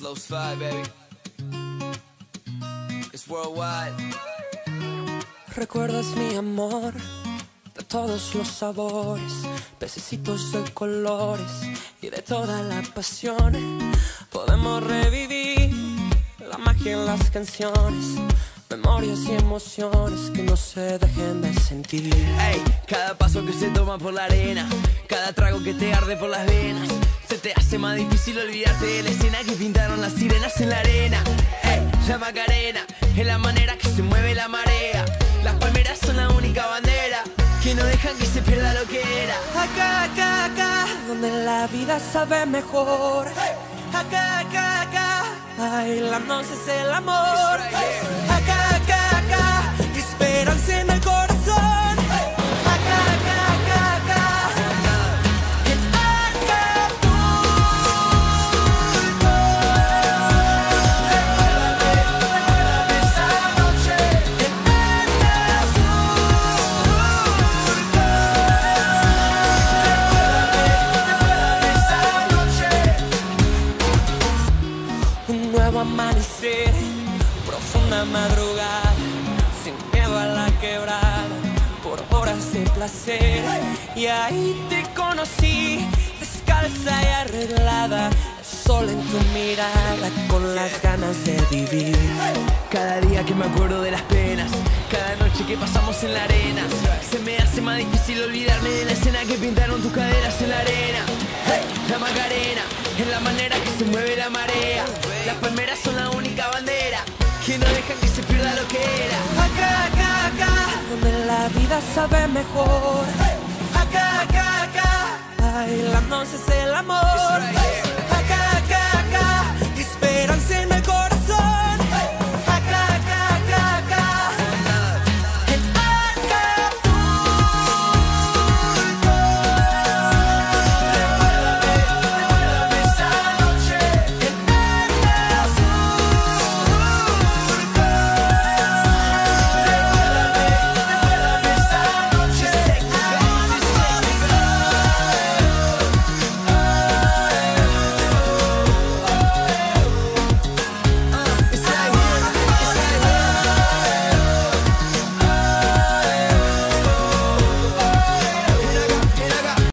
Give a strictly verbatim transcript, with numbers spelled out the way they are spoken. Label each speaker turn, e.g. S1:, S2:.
S1: Flow Slide, baby. It's worldwide.
S2: Recuerdas mi amor de todos los sabores, pececitos de colores y de toda la pasión. Podemos revivir la magia en las canciones, memorias y emociones que no se dejen de sentir.
S1: Ey, cada paso que se toma por la arena, cada trago que te arde por las venas, se te hace más difícil olvidarte de la escena que pintaron las sirenas en la arena. Ey, la Macarena es la manera que se mueve la marea. Las palmeras son la única bandera que no dejan que se pierda lo que era.
S2: Acá, acá, acá, donde la vida sabe mejor. Acá, acá, acá, bailándonos es el amor. Acá, acá, acá, esperanza en el corazón. Acá, acá, acá, acá, en Acapulco. Recuérdame esa noche en un nuevo amanecer, profunda madrugada, sin miedo a la quebrada, por horas de placer. Y ahí te conocí, descalza y arreglada, el sol en tu mirada, con las ganas de vivir.
S1: Cada día que me acuerdo de las penas, cada noche que pasamos en la arena, se me hace más difícil olvidarme de la escena que pintaron tus caderas en la arena. Hey, la Macarena es la manera que se mueve la marea. Las palmeras son la única bandera que no dejan que se pierda lo que era.
S2: Acá, acá, acá, donde la vida sabe mejor. Acá, acá, acá, bailándonos es el amor.